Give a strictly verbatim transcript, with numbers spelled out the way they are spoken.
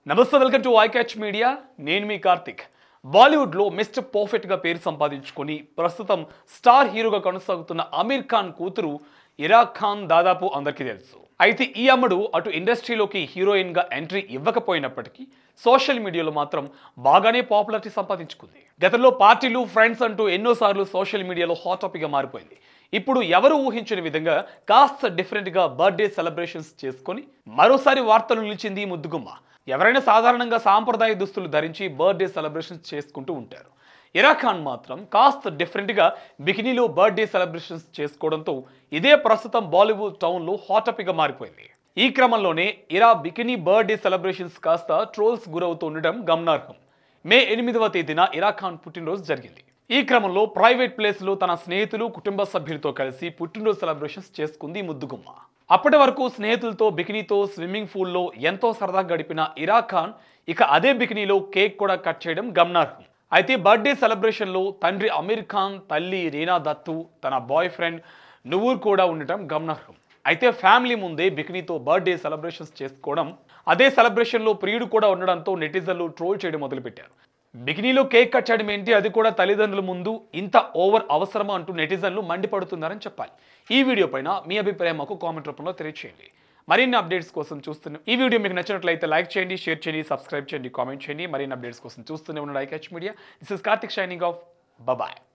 నమస్తే, welcome to ICatch Media. నేను మీ కార్తిక్. బాలీవుడ్ లో మిస్టర్ పర్ఫెక్ట్ గా పేరు సంపాదించుకొని ప్రస్తుతం స్టార్ హీరోగా కొనసాగుతున్న ఆమీర్ ఖాన్ కూతురు ఇరా ఖాన్ దాదాపు అందరికీ తెలుసు. అయితే ఈ అమ్మడు అటు ఇండస్ట్రీలోకి హీరోయిన్ గా ఎంట్రీ ఇవ్వకపోయినప్పటికీ సోషల్ మీడియాలో మాత్రం బాగానే పాపులారిటీ సంపాదించుకుంది. గతంలో పార్టీలు, ఫ్రెండ్స్ అంటూ ఎన్నోసార్లు సోషల్ మీడియాలో హాట్ టాపిక్ గా మారిపోయింది. ఇప్పుడు ఎవరు ఊహించని విధంగా కాస్త డిఫరెంట్ గా బర్త్డే సెలబ్రేషన్స్ చేసుకొని మరోసారి వార్తలు నిలిచింది ముద్దుగుమ్మ. ఎవరైనా సాధారణంగా సాంప్రదాయ దుస్తులు ధరించి బర్త్డే సెలబ్రేషన్స్ చేసుకుంటూ ఉంటారు. ఇరా ఖాన్ మాత్రం కాస్త డిఫరెంట్గా బికినీలో బర్త్డే సెలబ్రేషన్స్ చేసుకోవడంతో ఇదే ప్రస్తుతం బాలీవుడ్ టౌన్లో హాట్ టాపిక్గా మారిపోయింది. ఈ క్రమంలోనే ఇరా బికినీ బర్త్డే సెలబ్రేషన్స్ కాస్త ట్రోల్స్ గురవుతూ ఉండడం గమనార్హం. మే ఎనిమిదవ తేదీన ఇరా ఖాన్ పుట్టినరోజు జరిగింది. ఈ క్రమంలో ప్రైవేట్ ప్లేస్లో తన స్నేహితులు, కుటుంబ సభ్యులతో కలిసి పుట్టినరోజు సెలబ్రేషన్స్ చేసుకుంది ముద్దుగుమ్మ. అప్పటి వరకు స్నేహితులతో బికినీతో స్విమ్మింగ్ పూల్లో ఎంతో సరదాగా గడిపిన ఇరా ఖాన్ ఇక అదే బికినీలో కేక్ కూడా కట్ చేయడం గమనార్హం. అయితే బర్త్డే సెలబ్రేషన్లో తండ్రి ఆమీర్ ఖాన్, తల్లి రీనా దత్తు, తన బాయ్ ఫ్రెండ్ నువూర్ కూడా ఉండటం గమనార్హం. అయితే ఫ్యామిలీ ముందే బికినీతో బర్త్డే సెలబ్రేషన్స్ చేసుకోవడం, అదే సెలబ్రేషన్లో ప్రియుడు కూడా ఉండడంతో నెటిజన్లు ట్రోల్ చేయడం మొదలుపెట్టారు. బికినీలో కేక్ కట్ చేయడం ఏంటి, అది కూడా తల్లిదండ్రుల ముందు, ఇంత ఓవర్ అవసరమా అంటూ నెటిజన్లు మండిపడుతున్నారని చెప్పాలి. ఈ వీడియో పైన మీ అభిప్రాయం మాకు కామెంట్ రూపంలో తెలియజేయండి. మరిన్ని అప్డేట్స్ కోసం చూస్తున్న ఈ వీడియో మీకు నచ్చినట్లయితే లైక్ చేయండి, షేర్ చేయండి, సబ్స్క్రైబ్ చేయండి, కామెంట్ చేయండి. మరిన్ని అప్డేట్స్ కోసం చూస్తూనే ఉన్న ICatch Media. This is Karthik signing off. Bye.